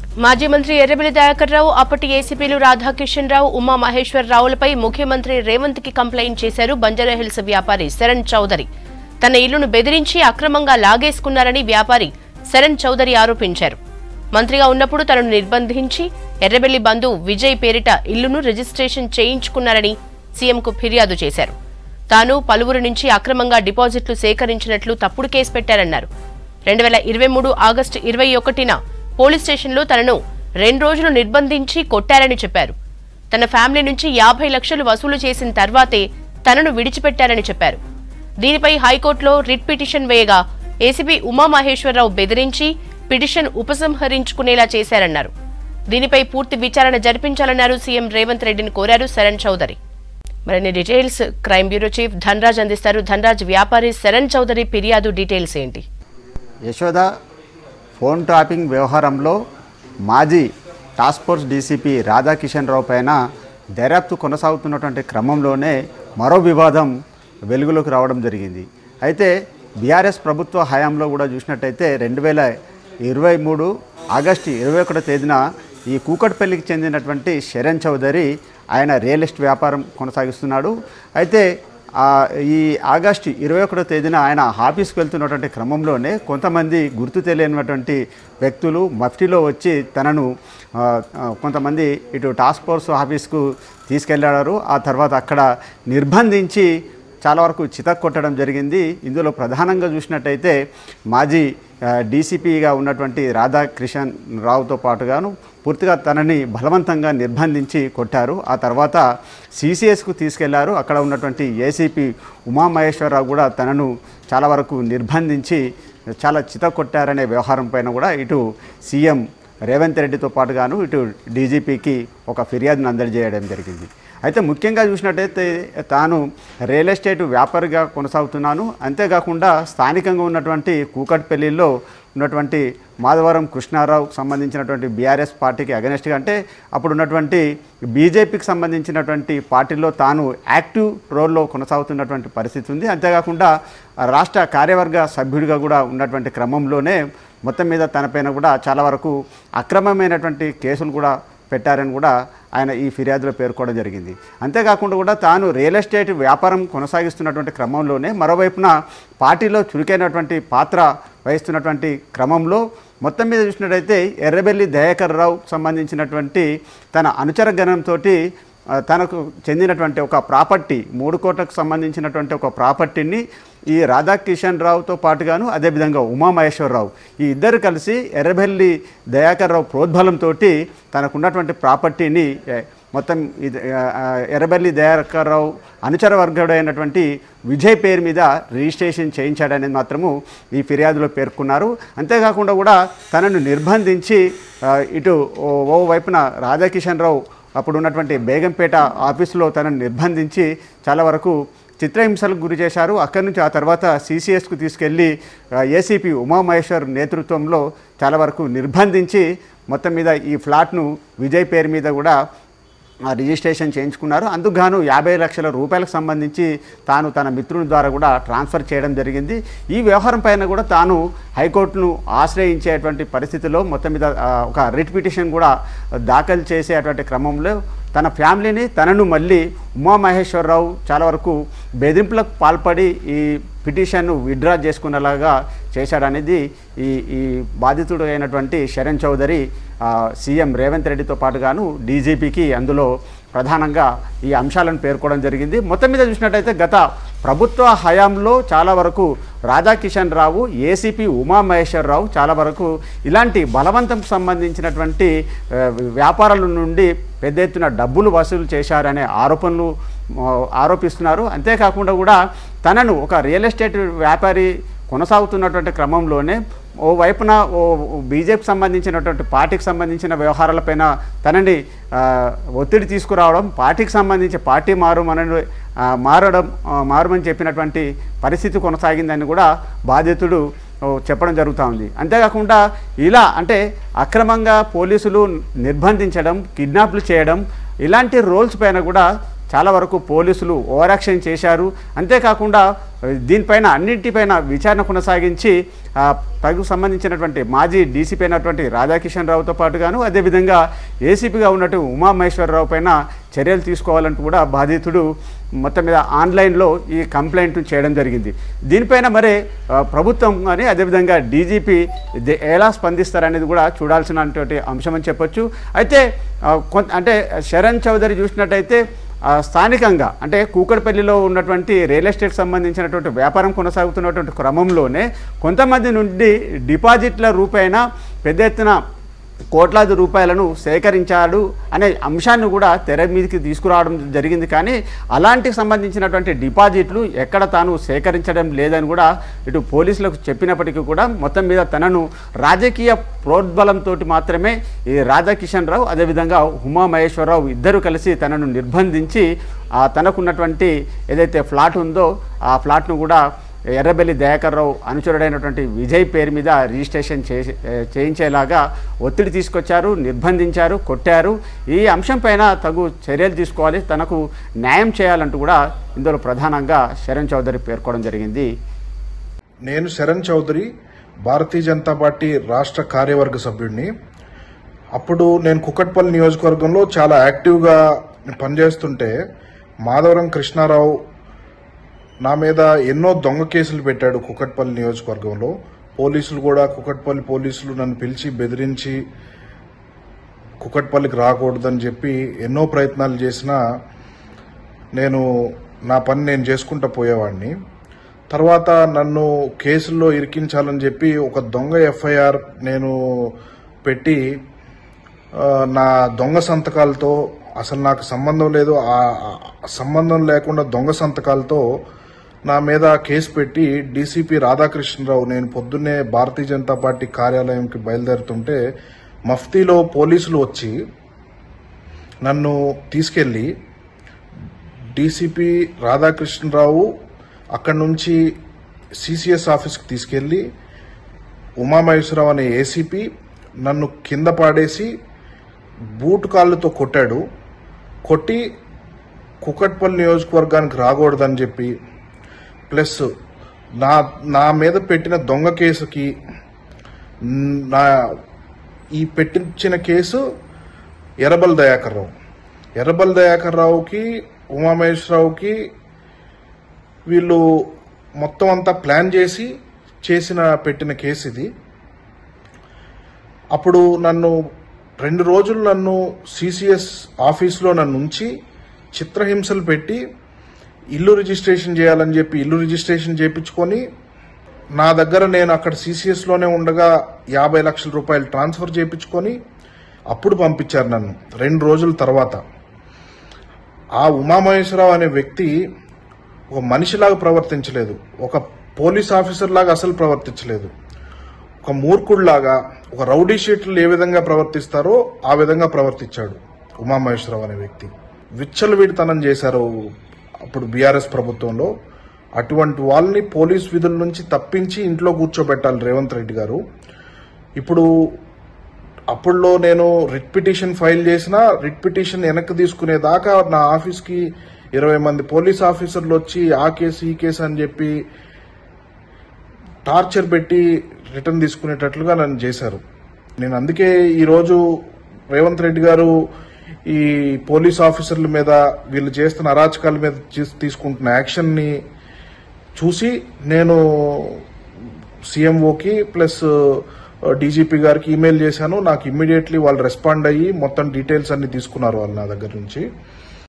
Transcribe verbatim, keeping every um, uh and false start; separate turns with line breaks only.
మాజీ మంత్రి ఎర్రబెల్లి దయాకర్ రావు అప్పటి ఏసీపీలు రాధాకిషన్ రావు ఉమా మహేశ్వర్ రావులపై ముఖ్యమంత్రి రేవంత్ కి కంప్లైంట్ చేశారు బంజారాహిల్స్ వ్యాపారి శరణ్ చౌదరి. తన ఇల్లును బెదిరించి అక్రమంగా లాగేసుకున్నారని వ్యాపారి శరణ్ చౌదరి ఆరోపించారు. మంత్రిగా ఉన్నప్పుడు తనను నిర్బంధించి ఎర్రబెల్లి బంధువు విజయ్ పేరిట ఇల్లును రిజిస్ట్రేషన్ చేయించుకున్నారని సీఎంకు ఫిర్యాదు చేశారు. తాను పలువురు నుంచి అక్రమంగా డిపాజిట్లు సేకరించినట్లు తప్పుడు కేసు పెట్టారన్నారు. రెండు వేల ఇరవై మూడు ఆగస్టు ఇరవై ఒకటిన పోలీస్ స్టేషన్లో తనను రెండు రోజులు నిర్బంధించి కొట్టారని చెప్పారు. తన ఫ్యామిలీ నుంచి యాభై లక్షలు వసూలు చేసిన తర్వాతే తనను విడిచిపెట్టారని చెప్పారు. దీనిపై హైకోర్టులో రిట్ పిటిషన్ వేయగా ఏసీపీ ఉమామహేశ్వరరావు బెదిరించి పిటిషన్ ఉపసంహరించుకునేలా చేశారన్నారు. దీనిపై పూర్తి విచారణ జరిపించాలన్నారు. సీఎం రేవంత్ రెడ్డిని కోరారు శరణ్ చౌదరి. మరిన్ని details crime bureau chief Dhanraj అందిస్తారు. ధనరాజ్, వ్యాపారి శరణ్ చౌదరి ఫిర్యాదు డీటెయిల్స్ ఏంటి?
యశోద ఫోన్ ట్రాపింగ్ వ్యవహారంలో మాజీ task force DCP Radhakishan Rao పైన దర్యాప్తు కొనసాగుతున్నటువంటి క్రమంలోనే మరో వివాదం వెలుగులోకి రావడం జరిగింది. అయితే బీఆర్ఎస్ ప్రభుత్వ హయాంలో కూడా చూసినట్టయితే రెండు వేల ఇరవై మూడు ఆగస్టు ఇరవై ఒకటో తేదీన ఈ కూకట్పల్లికి చెందినటువంటి శరణ్ చౌదరి ఆయన రియల్ ఎస్టేట్ వ్యాపారం కొనసాగిస్తున్నాడు. అయితే ఈ ఆగస్టు ఇరవై ఒకటో తేదీన ఆయన ఆఫీస్కి వెళ్తున్నటువంటి క్రమంలోనే కొంతమంది గుర్తు తెలియనటువంటి వ్యక్తులు మఫ్టీలో వచ్చి తనను కొంతమంది ఇటు టాస్క్ ఫోర్స్ ఆఫీస్కు తీసుకెళ్లారు. ఆ తర్వాత అక్కడ నిర్బంధించి చాలా వరకు చితక్కొట్టడం జరిగింది. ఇందులో ప్రధానంగా చూసినట్టయితే మాజీ డీసీపీగా ఉన్నటువంటి రాధాకిషన్ రావుతో పాటుగాను పూర్తిగా తనని బలవంతంగా నిర్బంధించి కొట్టారు. ఆ తర్వాత సీసీఎస్కు తీసుకెళ్లారు. అక్కడ ఉన్నటువంటి ఏసీపీ ఉమామహేశ్వరరావు కూడా తనను చాలా వరకు నిర్బంధించి చాలా చితక్కొట్టారనే వ్యవహారం పైన కూడా ఇటు సీఎం రేవంత్ రెడ్డితో పాటుగాను ఇటు డీజీపీకి ఒక ఫిర్యాదును అందజేయడం జరిగింది. అయితే ముఖ్యంగా చూసినట్టయితే తాను రియల్ ఎస్టేట్ వ్యాపారిగా కొనసాగుతున్నాను, అంతేకాకుండా స్థానికంగా ఉన్నటువంటి కూకట్పల్లిలో ఉన్నటువంటి మాధవరం కృష్ణారావుకు సంబంధించినటువంటి బీఆర్ఎస్ పార్టీకి అగెనెస్ట్గా అంటే అప్పుడు ఉన్నటువంటి బీజేపీకి సంబంధించినటువంటి పార్టీలో తాను యాక్టివ్ రోల్లో కొనసాగుతున్నటువంటి పరిస్థితి ఉంది. అంతేకాకుండా రాష్ట్ర కార్యవర్గ సభ్యుడిగా కూడా ఉన్నటువంటి క్రమంలోనే మొత్తం మీద తనపైన కూడా చాలా వరకు అక్రమమైనటువంటి కేసులు కూడా పెట్టారని కూడా ఆయన ఈ ఫిర్యాదులో పేర్కోవడం జరిగింది. అంతేకాకుండా కూడా తాను రియల్ ఎస్టేట్ వ్యాపారం కొనసాగిస్తున్నటువంటి క్రమంలోనే మరోవైపున పార్టీలో చురుకైనటువంటి పాత్ర వహిస్తున్నటువంటి క్రమంలో మొత్తం మీద చూసినట్టయితే ఎర్రబెల్లి దయాకర్ రావుకు సంబంధించినటువంటి తన అనుచర గణంతో తనకు చెందినటువంటి ఒక ప్రాపర్టీ మూడు కోట్లకు సంబంధించినటువంటి ఒక ప్రాపర్టీని ఈ రాధాకిషన్ రావుతో పాటుగాను అదేవిధంగా ఉమామహేశ్వరరావు ఈ ఇద్దరు కలిసి ఎర్రబెల్లి దయాకర్ రావు ప్రోద్బలంతో తనకున్నటువంటి ప్రాపర్టీని మొత్తం ఎర్రబెల్లి దయాకర్ రావు అనుచర వర్గుడైనటువంటి విజయ్ పేరు మీద రిజిస్ట్రేషన్ చేయించాడనేది మాత్రము ఈ ఫిర్యాదులో పేర్కొన్నారు. అంతేకాకుండా కూడా తనను నిర్బంధించి ఇటు ఓ వైపున రాధాకిషన్ రావు అప్పుడు ఉన్నటువంటి బేగంపేట ఆఫీసులో తనను నిర్బంధించి చాలా వరకు చిత్రహింసలకు గురి చేశారు. అక్కడి నుంచి ఆ తర్వాత సీసీఎస్కు తీసుకెళ్లి ఏసీపీ ఉమామహేశ్వర్ నేతృత్వంలో చాలా వరకు నిర్బంధించి మొత్తం మీద ఈ ఫ్లాట్ను విజయ్ పేరు మీద కూడా రిజిస్ట్రేషన్ చేయించుకున్నారు. అందుకు గాను యాభై లక్షల రూపాయలకు సంబంధించి తాను తన మిత్రుని ద్వారా కూడా ట్రాన్స్ఫర్ చేయడం జరిగింది. ఈ వ్యవహారం పైన కూడా తాను హైకోర్టును ఆశ్రయించేటువంటి పరిస్థితిలో మొత్తం మీద ఒక రిట్ పిటిషన్ కూడా దాఖలు చేసేటువంటి క్రమంలో తన ఫ్యామిలీని తనను మళ్ళీ ఉమామహేశ్వరరావు చాలా వరకు బెదిరింపులకు పాల్పడి ఈ పిటిషన్ను విత్డ్రా చేసుకునేలాగా చేశాడనేది ఈ ఈ బాధితుడు అయినటువంటి శరణ్ చౌదరి సీఎం రేవంత్ రెడ్డితో పాటుగాను డీజీపీకి అందులో ప్రధానంగా ఈ అంశాలను పేర్కోవడం జరిగింది. మొత్తం మీద చూసినట్టయితే గత ప్రభుత్వ హయాంలో చాలా వరకు రాధాకిషన్ రావు ఏసీపీ ఉమామహేశ్వరరావు చాలా వరకు ఇలాంటి బలవంతంకు సంబంధించినటువంటి వ్యాపారాల నుండి పెద్ద ఎత్తున డబ్బులు వసూలు చేశారనే ఆరోపణలు ఆరోపిస్తున్నారు. అంతేకాకుండా కూడా తనను ఒక రియల్ ఎస్టేట్ వ్యాపారి కొనసాగుతున్నటువంటి క్రమంలోనే ఓ వైపున ఓ బీజేపీకి సంబంధించినటువంటి పార్టీకి సంబంధించిన వ్యవహారాలపైన తనని ఒత్తిడి తీసుకురావడం, పార్టీకి సంబంధించి పార్టీ మారుమని మారడం మారుమని చెప్పినటువంటి పరిస్థితి కొనసాగిందని కూడా బాధితుడు చెప్పడం జరుగుతూ ఉంది. అంతేకాకుండా ఇలా అంటే అక్రమంగా పోలీసులు నిర్బంధించడం, కిడ్నాప్లు చేయడం ఇలాంటి రోల్స్ పైన కూడా చాలా వరకు పోలీసులు ఓవరాక్షన్ చేశారు. అంతేకాకుండా దీనిపైన అన్నింటిపైన విచారణ కొనసాగించి తగు సంబంధించినటువంటి మాజీ డీసీపీ అయినటువంటి రాధాకిషన్ రావుతో పాటుగాను అదేవిధంగా ఏసీపీగా ఉన్నట్టు ఉమామహేశ్వరరావు పైన చర్యలు తీసుకోవాలంటూ కూడా బాధితుడు మొత్తం మీద ఆన్లైన్లో ఈ కంప్లైంట్ చేయడం జరిగింది. దీనిపైన మరి ప్రభుత్వం కానీ అదేవిధంగా డీజీపీ ఎలా స్పందిస్తారనేది కూడా చూడాల్సినటువంటి అంశం అని చెప్పొచ్చు. అయితే కొంత అంటే శరణ్ చౌదరి చూసినట్టయితే స్థానికంగా అంటే కూకట్పల్లిలో ఉన్నటువంటి రియల్ ఎస్టేట్ సంబంధించినటువంటి వ్యాపారం కొనసాగుతున్నటువంటి క్రమంలోనే కొంతమంది నుండి డిపాజిట్ల రూపేణ పెద్ద ఎత్తున కోట్లాది రూపాయలను సేకరించాడు అనే అంశాన్ని కూడా తెర మీదకి తీసుకురావడం జరిగింది. కానీ అలాంటికి సంబంధించినటువంటి డిపాజిట్లు ఎక్కడ తాను సేకరించడం లేదని కూడా ఇటు పోలీసులకు చెప్పినప్పటికీ కూడా మొత్తం మీద తనను రాజకీయ ప్రోద్బలంతో మాత్రమే ఈ రాధాకిషన్ రావు అదేవిధంగా ఉమామహేశ్వరరావు ఇద్దరు కలిసి తనను నిర్బంధించి తనకున్నటువంటి ఏదైతే ఫ్లాట్ ఉందో ఆ ఫ్లాట్ను కూడా ఎర్రబెల్లి దయాకర్ రావు అనుచరుడైనటువంటి విజయ్ పేరు మీద రిజిస్ట్రేషన్ చేయించేలాగా ఒత్తిడి తీసుకొచ్చారు, నిర్బంధించారు, కొట్టారు. ఈ అంశం పైన తగు చర్యలు తీసుకోవాలి, తనకు న్యాయం చేయాలంటూ కూడా ఇందులో ప్రధానంగా శరణ్ చౌదరి పేర్కొనడం జరిగింది.
నేను శరణ్ చౌదరి భారతీయ జనతా పార్టీ రాష్ట్ర కార్యవర్గ సభ్యుడిని. అప్పుడు నేను కుకట్పల్లి నియోజకవర్గంలో చాలా యాక్టివ్గా పనిచేస్తుంటే మాధవరం కృష్ణారావు నా మీద ఎన్నో దొంగ కేసులు పెట్టాడు కుకట్పల్లి నియోజకవర్గంలో. పోలీసులు కూడా కుకట్పల్లి పోలీసులు నన్ను పిలిచి బెదిరించి కుకట్పల్లికి రాకూడదని చెప్పి ఎన్నో ప్రయత్నాలు చేసినా నేను నా పని నేను చేసుకుంటూ పోయేవాడిని. తర్వాత నన్ను కేసుల్లో ఇరికించాలని చెప్పి ఒక దొంగ ఎఫ్ఐఆర్ నేను పెట్టి నా దొంగ సంతకాలతో అసలు నాకు సంబంధం లేదు ఆ సంబంధం లేకుండా దొంగ సంతకాలతో నా మీద కేసు పెట్టి డీసీపీ రాధాకృష్ణరావు నేను పొద్దున్నే భారతీయ జనతా పార్టీ కార్యాలయంకి బయలుదేరుతుంటే మఫ్తీలో పోలీసులు వచ్చి నన్ను తీసుకెళ్లి డీసీపీ రాధాకృష్ణరావు అక్కడి నుంచి సిసిఎస్ ఆఫీస్కి తీసుకెళ్లి ఉమామహేశ్వరరావు అనే ఏసీపీ నన్ను కింద పాడేసి బూట్ కాళ్ళతో కొట్టాడు. కొట్టి కుకట్పల్లి నియోజకవర్గానికి రాకూడదని చెప్పి ప్లస్ నా నా మీద పెట్టిన దొంగ కేసుకి నా ఈ పెట్టించిన కేసు ఎర్రబల్ దయాకర్ రావు ఎర్రబల్ దయాకర్ రావుకి ఉమామహేశ్వరరావుకి వీళ్ళు మొత్తం అంతా ప్లాన్ చేసి చేసిన పెట్టిన కేసు ఇది. అప్పుడు నన్ను రెండు రోజులు నన్ను సిసిఎస్ ఆఫీస్లో నన్ను ఉంచి చిత్రహింసలు పెట్టి ఇల్లు రిజిస్ట్రేషన్ చేయాలని చెప్పి ఇల్లు రిజిస్ట్రేషన్ చేయించుకొని నా దగ్గర నేను అక్కడ సిసిఎస్లోనే ఉండగా యాభై లక్షల రూపాయలు ట్రాన్స్ఫర్ చేయించుకొని అప్పుడు పంపించారు నన్ను రెండు రోజుల తర్వాత. ఆ ఉమామహేశ్వరరావు అనే వ్యక్తి ఒక మనిషిలాగా ప్రవర్తించలేదు, ఒక పోలీస్ ఆఫీసర్ లాగా అసలు ప్రవర్తించలేదు. ఒక మూర్ఖుడిలాగా ఒక రౌడీ షీట్లు ఏ విధంగా ప్రవర్తిస్తారో ఆ విధంగా ప్రవర్తించాడు ఉమామహేశ్వరరావు అనే వ్యక్తి. విచ్చలవిడితనం చేశారు అప్పుడు బీఆర్ఎస్ ప్రభుత్వంలో. అటువంటి వాళ్ళని పోలీస్ విధుల నుంచి తప్పించి ఇంట్లో కూర్చోబెట్టాలి రేవంత్ రెడ్డి గారు. ఇప్పుడు అప్పుడులో నేను రిట్ పిటిషన్ ఫైల్ చేసిన రిట్ పిటిషన్ వెనక్కి తీసుకునేదాకా నా ఆఫీస్కి ఇరవై మంది పోలీస్ ఆఫీసర్లు వచ్చి ఆ కేసు ఈ కేసు అని చెప్పి టార్చర్ పెట్టి రిటర్న్ తీసుకునేటట్లుగా నన్ను చేశారు. నేను అందుకే ఈరోజు రేవంత్ రెడ్డి గారు ఈ పోలీస్ ఆఫీసర్ల మీద వీళ్ళు చేస్తున్న అరాచకాల మీద తీసుకుంటున్న యాక్షన్ని చూసి నేను సీఎంఓకి ప్లస్ డీజీపీ గారికి ఈమెయిల్ చేశాను. నాకు ఇమ్మీడియట్లీ వాళ్ళు రెస్పాండ్ అయ్యి మొత్తం డీటెయిల్స్ అన్ని తీసుకున్నారు వాళ్ళు నా దగ్గర నుంచి.